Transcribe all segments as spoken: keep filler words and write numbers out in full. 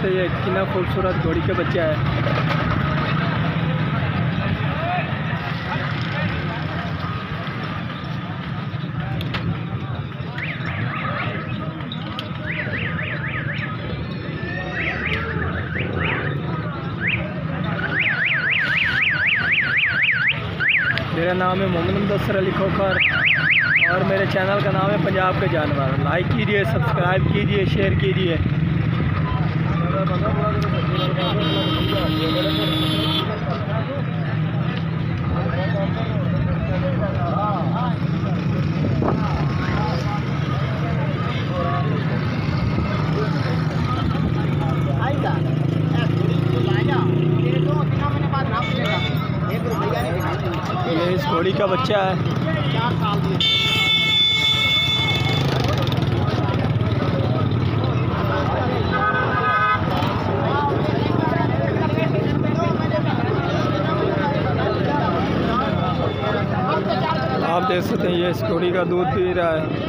सकते हैं ये कितना खूबसूरत घोड़ी का बच्चा है। मेरा नाम है मोहम्मद मुदस्सिर अली खोखर और मेरे चैनल का नाम है पंजाब के जानवर। लाइक कीजिए, सब्सक्राइब कीजिए, शेयर कीजिए। ये इस घोड़ी का बच्चा है। आप देख सकते हैं ये इस घोड़ी का दूध पी रहा है।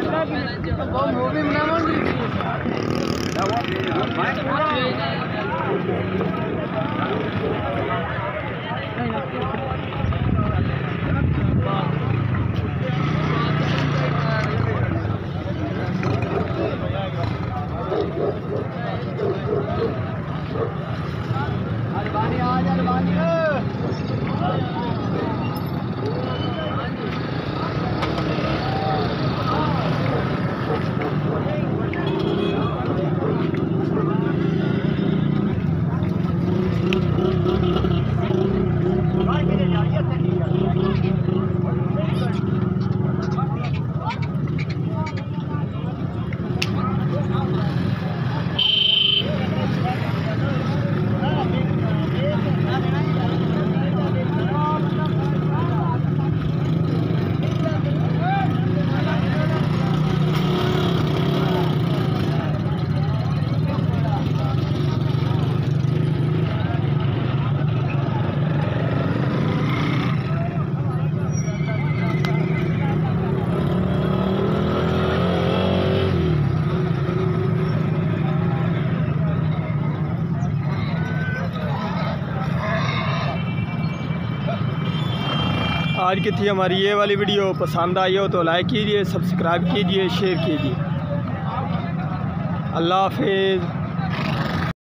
आज की थी हमारी ये वाली वीडियो। पसंद आई हो तो लाइक कीजिए, सब्सक्राइब कीजिए, शेयर कीजिए। अल्लाह हाफिज़।